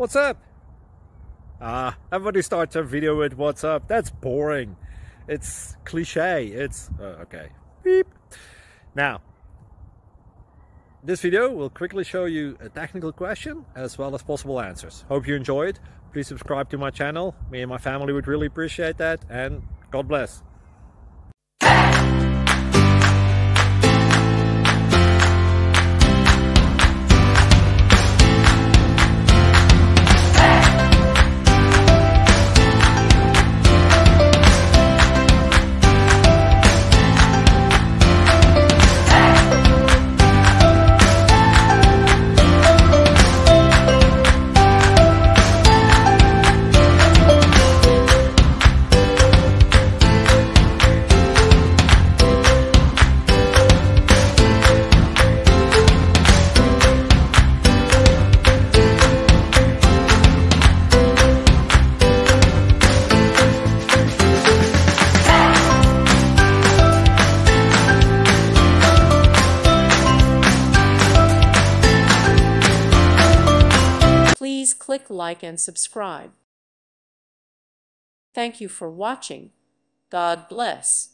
What's up? Everybody starts a video with what's up. That's boring. It's cliche. It's okay. Beep. Now, this video will quickly show you a technical question as well as possible answers. Hope you enjoy it. Please subscribe to my channel. Me and my family would really appreciate that, and God bless. Please click like and subscribe. Thank you for watching. God bless.